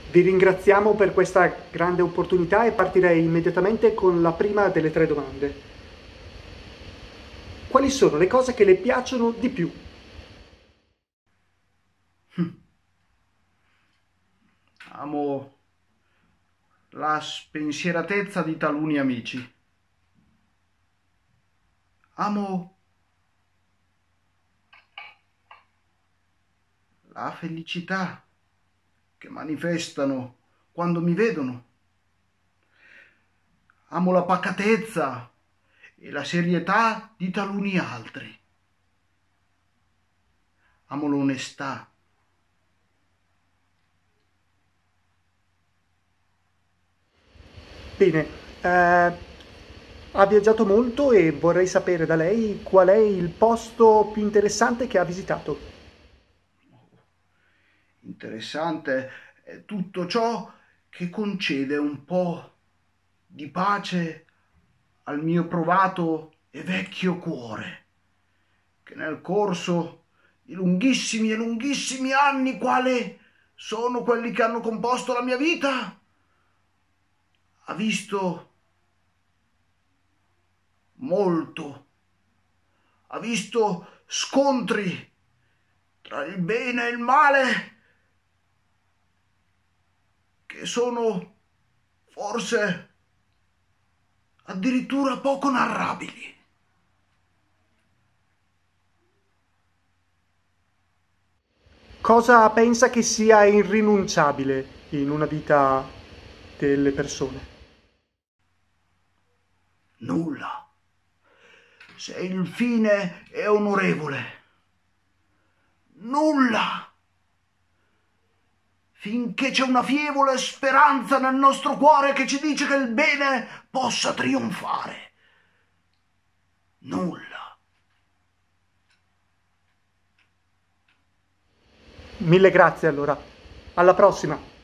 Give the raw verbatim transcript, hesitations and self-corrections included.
Vi ringraziamo per questa grande opportunità e partirei immediatamente con la prima delle tre domande. Quali sono le cose che le piacciono di più? Amo la spensieratezza di taluni amici. Amo la felicità che manifestano quando mi vedono. Amo la pacatezza e la serietà di taluni altri. Amo l'onestà. Bene, eh, ha viaggiato molto e vorrei sapere da lei qual è il posto più interessante che ha visitato. Interessante è tutto ciò che concede un po' di pace al mio provato e vecchio cuore, che nel corso di lunghissimi e lunghissimi anni, quali sono quelli che hanno composto la mia vita, ha visto molto, ha visto scontri tra il bene e il male che sono forse addirittura poco narrabili. Cosa pensa che sia irrinunciabile in una vita delle persone? Nulla, se il fine è onorevole. Nulla, finché c'è una fievole speranza nel nostro cuore che ci dice che il bene possa trionfare. Nulla. Mille grazie allora. Alla prossima.